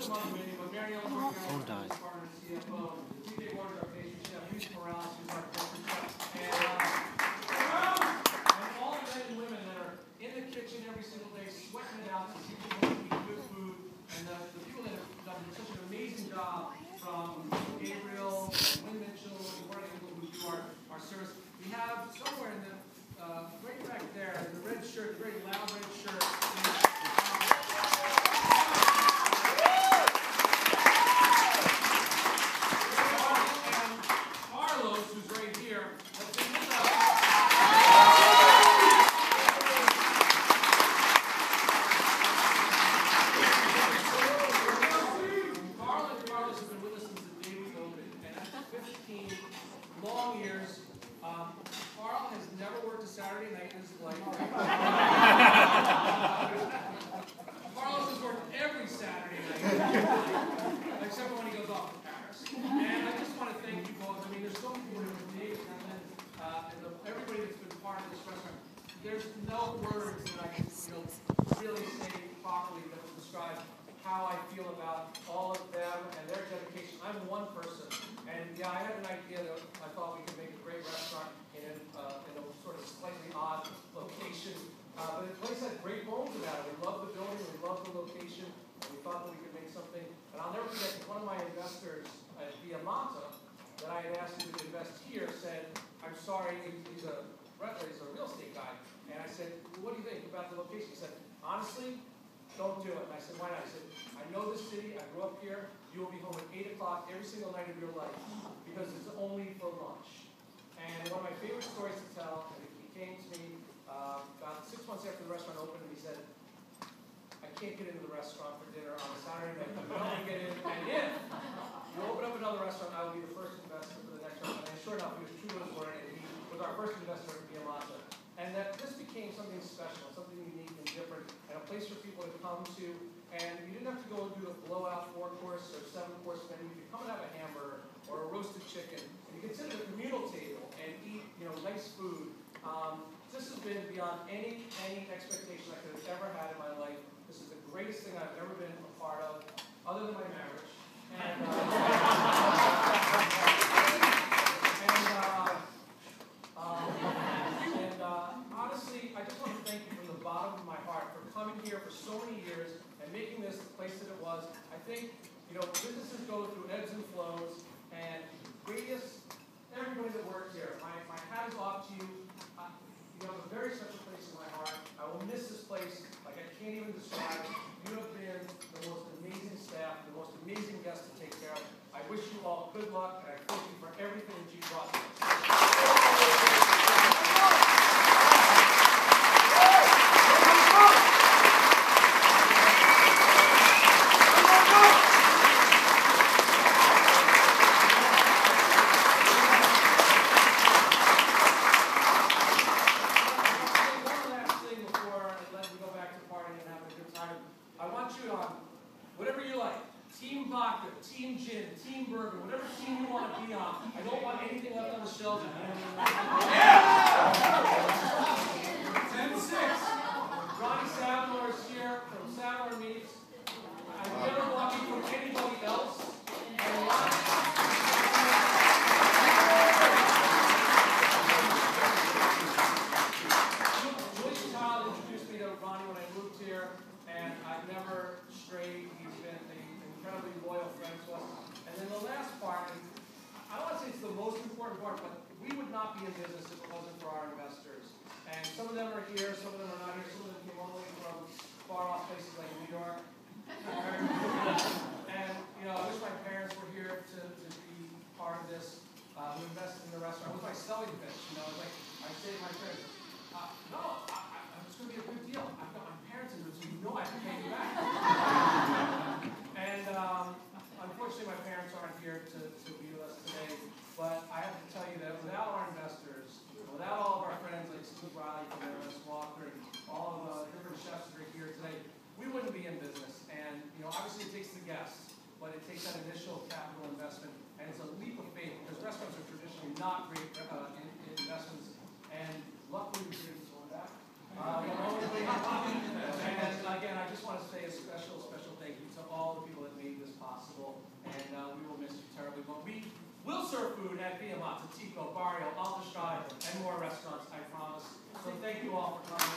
Phone died. And all the men and women that are in the kitchen every single day, sweating it out to teach you how to eat good food, and the people that have done such an amazing job, from Gabriel, and Lynn Mitchell, and Marty who do our service. We have somewhere in the right back there, in the red shirt, the very loud red shirt. Long years. Carl has never worked a Saturday night in his life. Carlos has worked every Saturday night, except for when he goes off to Paris. And I just want to thank you both. I mean, there's so many people who have made everybody that's been part of this restaurant. There's no words that I can really say properly that will describe how I feel about all of them and their dedication. I'm one person. And yeah, I had an idea that I thought we could make a great restaurant in a sort of slightly odd location. But the place had great bones about it. We loved the building, we loved the location, and we thought that we could make something. And I'll never forget, one of my investors at Diamanta that I had asked him to invest here said, I'm sorry, he's a real estate guy. And I said, well, what do you think about the location? He said, honestly, don't do it. And I said, why not? He said, I know this city, I grew up here, you will be home at 8 o'clock every single night of your life because it's only for lunch. And one of my favorite stories to tell, he came to me about 6 months after the restaurant opened, and he said, I can't get into the restaurant for dinner on a Saturday night. I don't want to get in. And if you open up another restaurant, I will be the first investor for the next restaurant. And sure enough, he was true to his word, and he was our first investor at Diamanta. And that this became something special, something unique and different, and a place for people to come to. And you didn't have to go and do a blowout 4-course or 7-course menu. You could come and have a hamburger or a roasted chicken, and you could sit at a communal table and eat, nice food. This has been beyond any expectation I could have ever had in my life. This is the greatest thing I've ever been a part of, other than my marriage. And honestly, I just want to thank you from the bottom of my heart for coming here for so many years and making this the place that it was. I think, businesses go through ebbs and flows, and Radius, everybody that works here, my hat is off to you. You have a very special place in my heart. I will miss this place like I can't even describe. You have been the most amazing staff, the most amazing guests to take care of. I wish you all good luck, and I thank you for everything that you brought to us. Whatever you like. Team vodka, team gin, team burger, whatever team you want to be on. I don't want anything left on the shelves. 10-6. Ronnie Savler is here from Savler Meats. I've never walked from anybody else. Joyce Child introduced me to Ronnie when I moved here, and I've never strayed. He's been an incredibly loyal friend to us. And then the last part, and I don't want to say it's the most important part, but we would not be in business if it wasn't for our investors. And some of them are here, some of them are not here, some of them came all the way from far-off places like New York. And, I wish my parents were here to be part of this. We invested in the restaurant. It was my selling pitch. Like I say to my parents, it's going to be a good deal. I've got my parents in it, so I can pay you back. And unfortunately, my parents aren't here to be with us today. But I have to tell you that without our investors, without all of our friends like Steve Riley from Aaron Walker, and all of the different chefs that are here today, we wouldn't be in business. And obviously it takes the guests, but it takes that initial capital investment, and it's a leap of faith because restaurants are traditionally not great investments. And luckily, we're doing some of that. And again, I just want to say a special thank you to all the people that made serve food at Via Mazza, Tico, Barrio, Alderstrade, and more restaurants, I promise. So thank you all for coming.